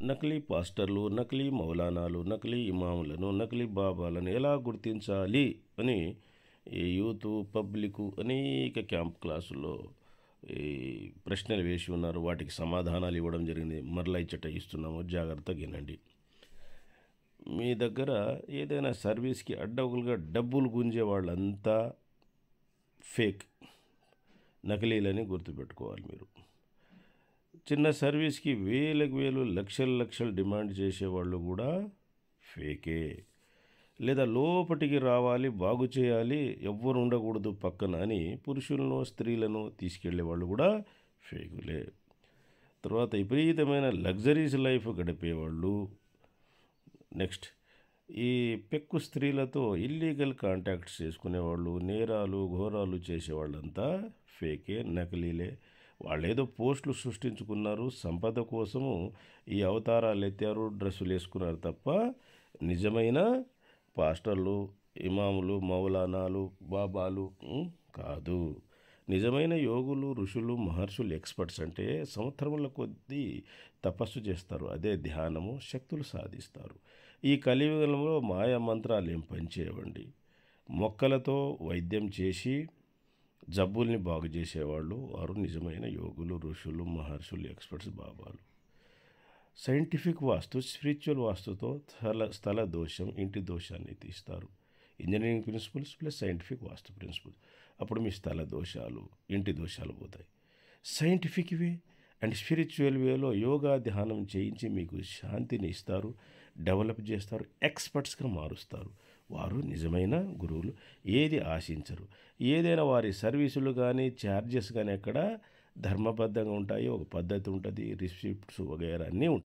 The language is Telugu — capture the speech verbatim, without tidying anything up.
నకిలీ పాస్టర్లు, నకిలీ మౌలానాలు, నకిలీ ఇమాములను, నకిలీ బాబాలను ఎలా గుర్తించాలి అని ఈ యూత్ పబ్లిక్ అనేక క్యాంప్ క్లాసుల్లో ఈ ప్రశ్నలు వేసి ఉన్నారు. వాటికి సమాధానాలు ఇవ్వడం జరిగింది. మరలా ఇచ్చట ఇస్తున్నాము, జాగ్రత్తగా వినండి. మీ దగ్గర ఏదైనా సర్వీస్కి అడ్డగులుగా డబ్బులు గుంజే వాళ్ళంతా ఫేక్, నకిలీలని గుర్తుపెట్టుకోవాలి మీరు. చిన్న సర్వీస్కి వేలకు వేలు లక్షల లక్షలు డిమాండ్ చేసేవాళ్ళు కూడా ఫేకే. లేదా లోపటికి రావాలి, బాగు చేయాలి, ఎవ్వరు ఉండకూడదు పక్కన అని పురుషులను స్త్రీలను తీసుకెళ్లే వాళ్ళు కూడా ఫేకులే. తర్వాత విపరీతమైన లగ్జరీస్ లైఫ్ గడిపేవాళ్ళు. నెక్స్ట్ ఈ పెక్కు స్త్రీలతో ఇల్లీగల్ కాంటాక్ట్స్ చేసుకునేవాళ్ళు, నేరాలు ఘోరాలు చేసేవాళ్ళంతా ఫేకే, నకిలీలే. వాళ్ళేదో పోస్టులు సృష్టించుకున్నారు, సంపద కోసము ఈ అవతారాలు ఎత్తారు, డ్రెస్సులు వేసుకున్నారు తప్ప నిజమైన పాస్టర్లు, ఇమాములు, మౌలానాలు, బాబాలు కాదు. నిజమైన యోగులు, ఋషులు, మహర్షులు, ఎక్స్పర్ట్స్ అంటే సంవత్సరముల కొద్దీ తపస్సు చేస్తారు. అదే ధ్యానము, శక్తులు సాధిస్తారు. ఈ కలియుగంలో మాయా మంత్రాలు ఏం పనిచేయవండి. మొక్కలతో వైద్యం చేసి జబ్బుల్ని బాగు చేసేవాళ్ళు వారు నిజమైన యోగులు, ఋషులు, మహర్షులు, ఎక్స్పర్ట్స్, బాబాలు. సైంటిఫిక్ వాస్తు, స్పిరిచువల్ వాస్తుతో స్థల స్థల దోషం, ఇంటి దోషాన్ని తీస్తారు. Engineering principles plus scientific vastu principles. అప్పుడు మీ స్థల దోషాలు, ఇంటి దోషాలు పోతాయి. సైంటిఫిక్ వే అండ్ స్పిరిచువల్ వేలో యోగా ధ్యానం చేయించి మీకు శాంతిని ఇస్తారు, డెవలప్ చేస్తారు, ఎక్స్పర్ట్స్గా మారుస్తారు. వారు నిజమైన గురువులు. ఏది ఆశించరు. ఏదైనా వారి సర్వీసులు కానీ ఛార్జెస్ కానీ ఎక్కడ ధర్మబద్ధంగా ఉంటాయి. ఒక పద్ధతి ఉంటుంది, రిసిప్ట్స్ వగైరా అన్నీ ఉంటాయి.